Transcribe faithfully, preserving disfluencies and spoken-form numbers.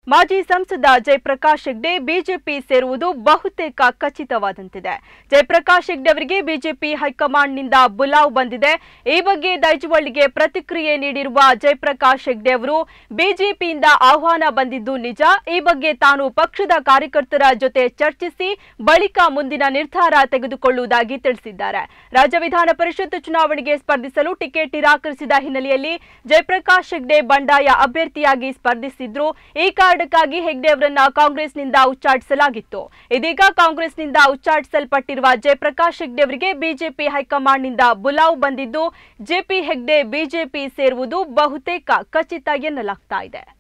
ಮಾಜಿ ಸಂಸದ ಜಯಪ್ರಕಾಶ್ ಹೆಗ್ಡೆ ಬಿಜೆಪಿ ಸೇರುವುದು ಬಹುತೇಕ ಖಚಿತವಾದಂತಿದೆ. ಜಯಪ್ರಕಾಶ್ ಹೆಗ್ಡೆ ಅವರಿಗೆ ಬಿಜೆಪಿ ಹೈಕಮಾಂಡ್ನಿಂದ ಬುಲಾವ್ ಬಂದಿದೆ. ಈ ಬಗ್ಗೆ ದೈಜಿವರ್ಲ್ಡ್ಗೆ ಪ್ರತಿಕ್ರಿಯೆ ನೀಡಿರುವ ಜಯಪ್ರಕಾಶ್ ಹೆಗ್ಡೆ ಅವರು ಬಿಜೆಪಿಯಿಂದ ಆಹ್ವಾನ ಬಂದಿದ್ದು ನಿಜ. ಈ ಬಗ್ಗೆ ತಾನು ಪಕ್ಷದ ಕಾರ್ಯಕರ್ತರ ಜೊತೆ ಚರ್ಚಿಸಿ ಬಳಿಕ ಮುಂದಿನ ನಿರ್ಧಾರ ತೆಗೆದುಕೊಳ್ಳುವುದಾಗಿ ತಿಳಿಸಿದ್ದಾರೆ. ರಾಜ್ಯ ವಿಧಾನ ಪರಿಷತ್ ಚುನಾವಣೆಗೆ ಸ್ಪರ್ಧಿಸಲು ಟಿಕೆಟ್ ನಿರಾಕರಿಸಿದ ಹಿನ್ನೆಲೆಯಲ್ಲಿ ಜಯಪ್ರಕಾಶ್ ಹೆಗ್ಡೆ ಬಂಡಾಯ ಅಭ್ಯರ್ಥಿಯಾಗಿ ಸ್ಪರ್ಧಿಸಿದ್ರು. ಈ ಕಾರಣಕ್ಕಾಗಿ ಹೆಗ್ಡೆ ಅವರನ್ನ ಕಾಂಗ್ರೆಸ್ನಿಂದ ಉಚ್ಚಾಟಿಸಲಾಗಿತ್ತು. ಇದೀಗ ಕಾಂಗ್ರೆಸ್ನಿಂದ ಉಚ್ಚಾಟಿಸಲ್ಪಟ್ಟಿರುವ ಜಯಪ್ರಕಾಶ್ ಹೆಗ್ಡೆ ಅವರಿಗೆ ಬಿಜೆಪಿ ಹೈಕಮಾಂಡ್ನಿಂದ ಬುಲಾವ್ ಬಂದಿದ್ದು ಜೆ ಪಿ ಹೆಗ್ಡೆ ಬಿಜೆಪಿ ಸೇರುವುದು ಬಹುತೇಕ ಖಚಿತ ಎನ್ನಲಾಗ್ತಾ ಇದೆ.